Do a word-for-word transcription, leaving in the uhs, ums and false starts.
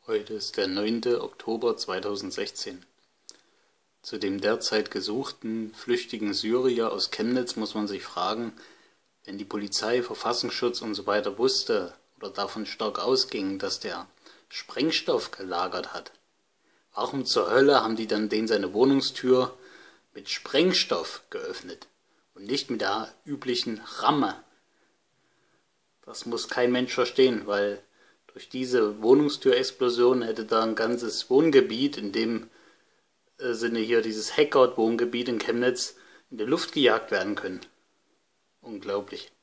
Heute ist der neunte Oktober zweitausendsechzehn. Zu dem derzeit gesuchten flüchtigen Syrier aus Chemnitz muss man sich fragen, wenn die Polizei, Verfassungsschutz und so weiter wusste oder davon stark ausging, dass der Sprengstoff gelagert hat, warum zur Hölle haben die dann den seine Wohnungstür mit Sprengstoff geöffnet und nicht mit der üblichen Ramme? Das muss kein Mensch verstehen, weil durch diese Wohnungstürexplosion hätte da ein ganzes Wohngebiet, in dem äh, Sinne hier dieses Heckert-Wohngebiet in Chemnitz, in die Luft gejagt werden können. Unglaublich.